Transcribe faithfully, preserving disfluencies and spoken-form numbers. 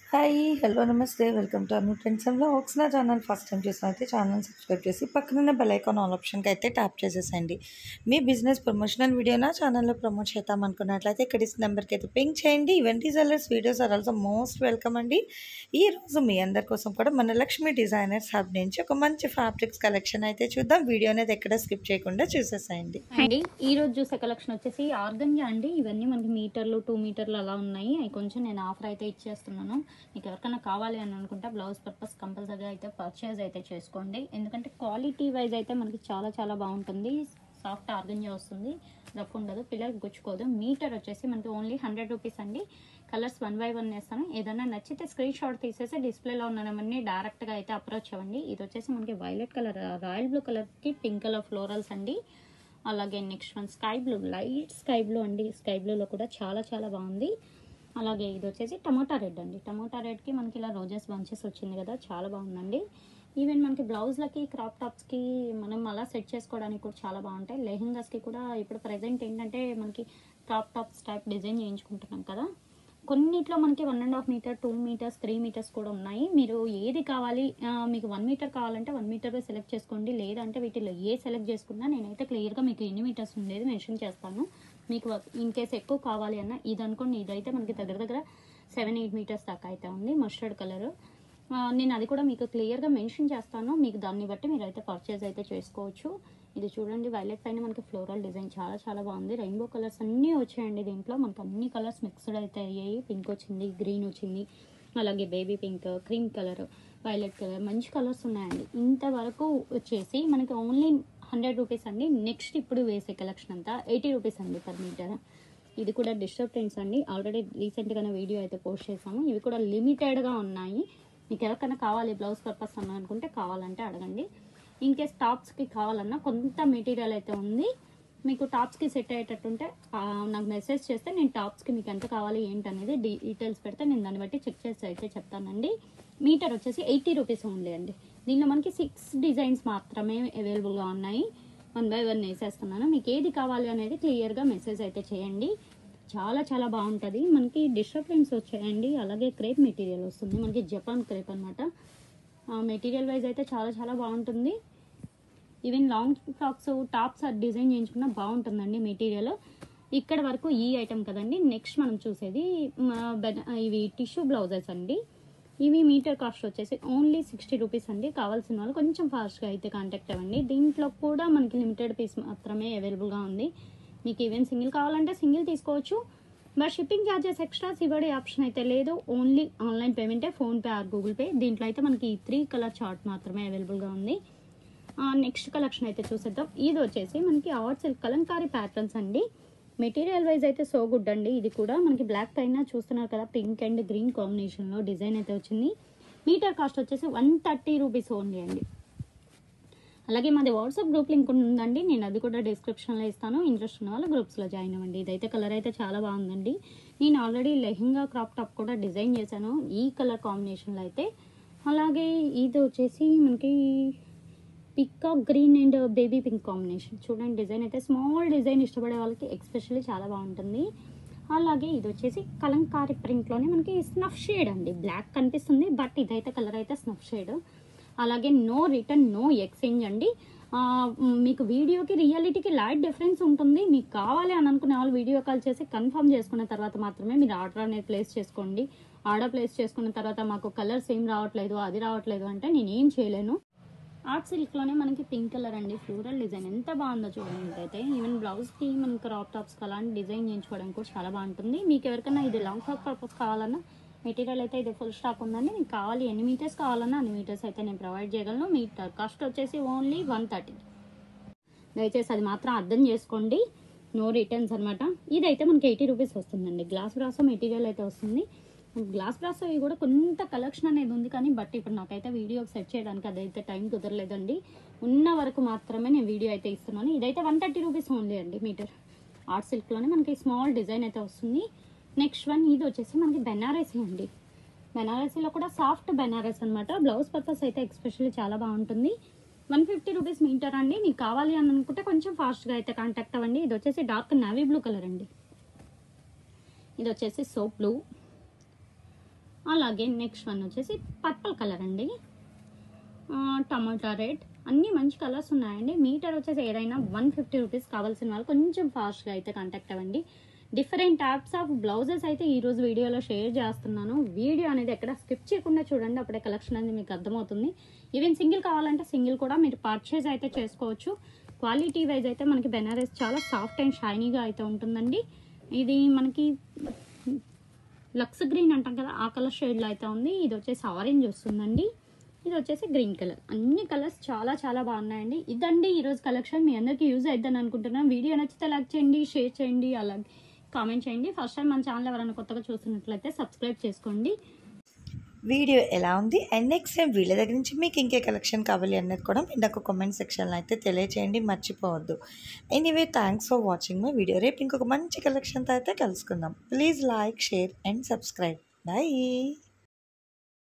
Hi! Hello! నమస్తే. Welcome to Anu trends and vlogs. నా channel first time చూసినైతే channel subscribe చేసి పక్కనున్న బెల్ ఐకాన్ ఆల్ ఆప్షన్‌కి అయితే ట్యాప్ చేసేసేయండి. మీ బిజినెస్ ప్రమోషనల్ వీడియో నా ఛానల్‌లో ప్రమోట్ చేద్దాం అనుకున్నట్లయితే ఇక్కడ ఇచ్చిన నెంబర్‌కి అయితే పింక్ చేయండి. Event designers videos are also most welcome అండి. ఈరోజు మీ అందరి కోసం కూడా మన లక్ష్మీ డిజైనర్స్ హబ్ నుంచి ఒక మంచి ఫ్యాబ్రిక్స్ కలెక్షన్ అయితే చూద్దాం. వీడియో అనేది ఎక్కడ స్కిప్ చేయకుండా చూసేసేయండి. అండి ఈ రోజు చూసే కలెక్షన్ వచ్చేసి ఆర్గంజా అండి. ఇవన్నీ మనకి మీటర్లు టూ మీటర్లు అలా ఉన్నాయి. అవి కొంచెం నేను ఆఫర్ అయితే ఇచ్చేస్తున్నాను. మీకు ఎవరికైనా కావాలి అని అనుకుంటే బ్లౌజ్ పర్పస్ కంపల్సరీగా అయితే పర్చేజ్ అయితే చేసుకోండి. ఎందుకంటే క్వాలిటీ వైజ్ అయితే మనకి చాలా చాలా బాగుంటుంది. సాఫ్ట్ ఆర్గంజా వస్తుంది, రఫ్ ఉండదు, పిల్లలకి గుచ్చుకోదు. మీటర్ వచ్చేసి మనకి ఓన్లీ హండ్రెడ్ రూపీస్ అండి. కలర్స్ వన్ బై వన్ వేస్తాను. ఏదైనా నచ్చితే స్క్రీన్ షాట్ తీసేసి డిస్ప్లేలో ఉన్నవన్నీ డైరెక్ట్గా అయితే అప్రోచ్ అవ్వండి. ఇది వచ్చేసి మనకి వైలెట్ కలర్, రాయల్ బ్లూ కలర్కి పింక్ కలర్ ఫ్లోరల్స్ అండి. అలాగే next one sky blue, light sky blue అండి. స్కై బ్లూలో కూడా చాలా చాలా బాగుంది. అలాగే ఇది వచ్చేసి టమోటా రెడ్ అండి. టమోటా రెడ్కి మనకి ఇలా రోజెస్ బంచెస్ వచ్చింది కదా, చాలా బాగుందండి. ఈవెన్ మనకి బ్లౌజ్లకి క్రాప్ టాప్స్కి మనం అలా సెట్ చేసుకోవడానికి కూడా చాలా బాగుంటాయి. లెహెంగాస్కి కూడా ఇప్పుడు ప్రజెంట్ ఏంటంటే మనకి క్రాప్ టాప్స్ టైప్ డిజైన్ చేయించుకుంటున్నాం కదా, కొన్నిట్లో మనకి one and half metre, two metres, three metres కూడా ఉన్నాయి. మీరు ఏది కావాలి, మీకు వన్ మీటర్ కావాలంటే వన్ మీటర్ సెలెక్ట్ చేసుకోండి. లేదంటే వీటిలో ఏ సెలెక్ట్ చేసుకున్నా నేనైతే క్లియర్గా మీకు ఎన్ని మీటర్స్ ఉండేది మెన్షన్ చేస్తాను. మీకు ఇన్ కేస్ ఎక్కువ కావాలి అన్న ఇది అనుకోండి. ఇదైతే మనకి దగ్గర దగ్గర సెవెన్ ఎయిట్ మీటర్స్ దాకా అయితే ఉంది. మస్టర్డ్ కలర్ నేను అది కూడా మీకు క్లియర్గా మెన్షన్ చేస్తాను. మీకు దాన్ని బట్టి మీరు అయితే పర్చేజ్ అయితే చేసుకోవచ్చు. ఇది చూడండి, వైలెట్ పైన మనకి ఫ్లోరల్ డిజైన్ చాలా చాలా బాగుంది. రెయిన్బో కలర్స్ అన్నీ వచ్చాయండి. దీంట్లో మనకు అన్ని కలర్స్ మిక్స్డ్ అయితే అయ్యాయి. పింక్ వచ్చింది, గ్రీన్ వచ్చింది, అలాగే baby pink, cream colour, violet colour, మంచి కలర్స్ ఉన్నాయండి. ఇంతవరకు వచ్చేసి మనకి ఓన్లీ హండ్రెడ్ రూపీస్ అండి. నెక్స్ట్ ఇప్పుడు వేసే కలెక్షన్ అంతా ఎయిటీ రూపీస్ అండి పర్ మీటర్. ఇది కూడా డిస్టర్బ్ ప్రింట్స్ అండి. ఆల్రెడీ రీసెంట్గానే వీడియో అయితే పోస్ట్ చేసాము. ఇవి కూడా లిమిటెడ్గా ఉన్నాయి. మీకు ఎవరికైనా కావాలి బ్లౌజ్ పర్పస్ అని అనుకుంటే కావాలంటే అడగండి. ఇన్ కేస్ టాప్స్కి కావాలన్నా కొంత మెటీరియల్ అయితే ఉంది. మీకు టాప్స్కి సెట్ అయ్యేటట్టుంటే నాకు మెసేజ్ చేస్తే నేను టాప్స్కి మీకు ఎంత కావాలి ఏంటనేది డీటెయిల్స్ పెడితే నేను దాన్ని బట్టి చెక్ చేసి అయితే చెప్తానండి. మీటర్ వచ్చేసి ఎయిటీ రూపీస్ ఓన్లీ అండి. దీనిలో మనకి సిక్స్ డిజైన్స్ మాత్రమే అవైలబుల్గా ఉన్నాయి. వన్ బై వన్ వేసేస్తున్నాను. మీకు ఏది కావాలి అనేది క్లియర్గా మెసేజ్ అయితే చేయండి. చాలా చాలా బాగుంటుంది. మనకి డిస్టర్బ్ ప్రింట్స్ వచ్చాయండి. అలాగే క్రేప్ మెటీరియల్ వస్తుంది, మనకి జపాన్ క్రేప్ అనమాట. మెటీరియల్ వైజ్ అయితే చాలా చాలా బాగుంటుంది. Even long frocks, tops design చేయించుకున్నా బాగుంటుందండి మెటీరియల్. ఇక్కడ వరకు ఈ ఐటమ్ కదండి. నెక్స్ట్ మనం చూసేది ఇవి టిష్యూ బ్లౌజెస్ అండి. ఇవి మీటర్ కాస్ట్ వచ్చేసి ఓన్లీ సిక్స్టీ రూపీస్ అండి. కావాల్సిన వాళ్ళు కొంచెం ఫాస్ట్గా అయితే కాంటాక్ట్ అవ్వండి. దీంట్లో కూడా మనకి లిమిటెడ్ పీస్ మాత్రమే అవైలబుల్గా ఉంది. మీకు ఈవెన్ సింగిల్ కావాలంటే సింగిల్ తీసుకోవచ్చు. బట్ షిప్పింగ్ ఛార్జెస్ ఎక్స్ట్రాస్ ఇవ్వడే ఆప్షన్ అయితే లేదు. ఓన్లీ ఆన్లైన్ పేమెంటే, ఫోన్పే ఆర్ గూగుల్ పే. దీంట్లో అయితే మనకి త్రీ కలర్ చార్ట్ మాత్రమే అవైలబుల్గా ఉంది. నెక్స్ట్ కలెక్షన్ అయితే చూసేద్దాం. ఇది వచ్చేసి మనకి ఆర్ట్ సిల్క్ కలంకారీ ప్యాటర్న్స్ అండి. మెటీరియల్ వైజ్ అయితే సో గుడ్ అండి. ఇది కూడా మనకి బ్లాక్ పైన చూస్తున్నారు కదా, పింక్ అండ్ గ్రీన్ కాంబినేషన్లో డిజైన్ అయితే వచ్చింది. మీటర్ కాస్ట్ వచ్చేసి వన్ థర్టీ రూపీస్ ఓన్లీ అండి. అలాగే మాది వాట్సాప్ గ్రూప్ లింక్ ఉందండి, నేను అది కూడా డిస్క్రిప్షన్లో ఇస్తాను. ఇంట్రెస్ట్ ఉన్న వాళ్ళు గ్రూప్స్లో జాయిన్ అవ్వండి. ఇదైతే కలర్ అయితే చాలా బాగుందండి. నేను ఆల్రెడీ లెహెంగా క్రాప్ టాప్ కూడా డిజైన్ చేశాను ఈ కలర్ కాంబినేషన్లో అయితే. అలాగే ఇది వచ్చేసి మనకి peacock green and baby pink combination. చూడండి, డిజైన్ అయితే స్మాల్ డిజైన్ ఇష్టపడే వాళ్ళకి ఎక్స్పెషల్లీ చాలా బాగుంటుంది. అలాగే ఇది వచ్చేసి కలంకారీ ప్రింట్లోనే మనకి స్నఫ్ షేడ్ అండి. బ్లాక్ కనిపిస్తుంది బట్ ఇదైతే కలర్ అయితే స్నఫ్ షేడ్. అలాగే నో రిటర్న్, నో ఎక్స్చేంజ్ అండి. మీకు వీడియోకి రియాలిటీకి లైట్ డిఫరెన్స్ ఉంటుంది. మీకు కావాలి అని అనుకునే వాళ్ళు వీడియో కాల్ చేసి కన్ఫర్మ్ చేసుకున్న తర్వాత మాత్రమే మీరు ఆర్డర్ అనేది ప్లేస్ చేసుకోండి. ఆర్డర్ ప్లేస్ చేసుకున్న తర్వాత మాకు కలర్స్ ఏం రావట్లేదు, అది రావట్లేదు అంటే నేను ఏం చేయలేను. ఆర్ట్ సిల్క్లోనే మనకి పింక్ కలర్ అండి. ఫ్లోరల్ డిజైన్ ఎంత బాగుందో చూడండి. అయితే ఈవెన్ బ్లౌజ్కి మనకి క్రాప్ టాప్స్కి అలాంటి డిజైన్ చేయించుకోవడానికి కూడా చాలా బాగుంటుంది. మీకు ఎవరికైనా ఇది లాంగ్ ఫ్రాక్ పర్పస్ కావాలన్నా మెటీరియల్ అయితే ఇది ఫుల్ స్టాక్ ఉందండి. మీకు కావాలి ఎన్ని మీటర్స్ కావాలన్నా అన్ని మీటర్స్ అయితే నేను ప్రొవైడ్ చేయగలను. మీటర్ కాస్ట్ వచ్చేసి ఓన్లీ వన్ థర్టీ. దయచేసి అది మాత్రం అర్థం చేసుకోండి. నో రిటర్న్స్ అనమాట. ఇదైతే మనకి ఎయిటీ రూపీస్ వస్తుందండి. గ్లాస్ బ్రాసో మెటీరియల్ అయితే వస్తుంది. గ్లాస్ బ్రాసో ఇవి కూడా కొంత కలెక్షన్ అనేది ఉంది కానీ బట్ ఇప్పుడు నాకైతే వీడియో సెట్ చేయడానికి అదైతే టైం కుదరలేదండి. ఉన్న వరకు మాత్రమే నేను వీడియో అయితే ఇస్తున్నాను. ఇదైతే వన్ థర్టీ రూపీస్ ఓన్లీ అండి మీటర్. ఆర్ట్ సిల్క్లోనే మనకి స్మాల్ డిజైన్ అయితే వస్తుంది. నెక్స్ట్ వన్ ఇది వచ్చేసి మనకి బెనారసీ అండి. బెనారసీలో కూడా సాఫ్ట్ బెనారస్ అనమాట. బ్లౌజ్ పర్పస్ అయితే ఎక్స్పెషల్లీ చాలా బాగుంటుంది. వన్ ఫిఫ్టీ రూపీస్ మీటర్ అండి. మీకు కావాలి అని అనుకుంటే కొంచెం ఫాస్ట్గా అయితే కాంటాక్ట్ అవ్వండి. ఇది వచ్చేసి డార్క్ నావీ బ్లూ కలర్ అండి. ఇది వచ్చేసి సోప్ బ్లూ. అలాగే నెక్స్ట్ వన్ వచ్చేసి పర్పుల్ కలర్ అండి, టమాటా రెడ్, అన్నీ మంచి కలర్స్ ఉన్నాయండి. మీటర్ వచ్చేసి ఏదైనా వన్ ఫిఫ్టీ రూపీస్. కావాల్సిన వాళ్ళు కొంచెం ఫాస్ట్గా అయితే కాంటాక్ట్ అవ్వండి. డిఫరెంట్ టైప్స్ ఆఫ్ బ్లౌజెస్ అయితే ఈరోజు వీడియోలో షేర్ చేస్తున్నాను. వీడియో అనేది ఎక్కడ స్కిప్ చేయకుండా చూడండి, అప్పుడే కలెక్షన్ అనేది మీకు అర్థమవుతుంది. ఈవెన్ సింగిల్ కావాలంటే సింగిల్ కూడా మీరు పర్చేజ్ అయితే చేసుకోవచ్చు. క్వాలిటీ వైజ్ అయితే మనకి బెనారస్ చాలా సాఫ్ట్ అండ్ షైనీగా అయితే ఉంటుందండి. ఇది మనకి లక్స్ గ్రీన్ అంటాం కదా, ఆ కలర్ షేడ్లో అయితే ఉంది. ఇది వచ్చేసి ఆరెంజ్ వస్తుందండి, ఇది వచ్చేసి గ్రీన్ కలర్. అన్ని కలర్స్ చాలా చాలా బాగున్నాయండి. ఇదండి ఈరోజు కలెక్షన్. మీ అందరికీ యూజ్ అవుతుందని అనుకుంటున్నాను. వీడియో నచ్చితే లైక్ చేయండి, షేర్ చేయండి, అలాగే కామెంట్ చేయండి. ఫస్ట్ టైం మన ఛానల్ ఎవరైనా కొత్తగా చూస్తున్నట్లయితే సబ్స్క్రైబ్ చేసుకోండి. వీడియో ఎలా ఉంది అండ్ నెక్స్ట్ టైం వీళ్ళ దగ్గర నుంచి మీకు ఇంకే కలెక్షన్ కావాలి అన్నది కూడా మీరు నాకు కామెంట్ సెక్షన్లో అయితే తెలియచేయండి, మర్చిపోవద్దు. Anyway thanks for watching my video. రేపు ఇంకొక మంచి కలెక్షన్తో అయితే కలుసుకుందాం. Please like, share and subscribe. Bye.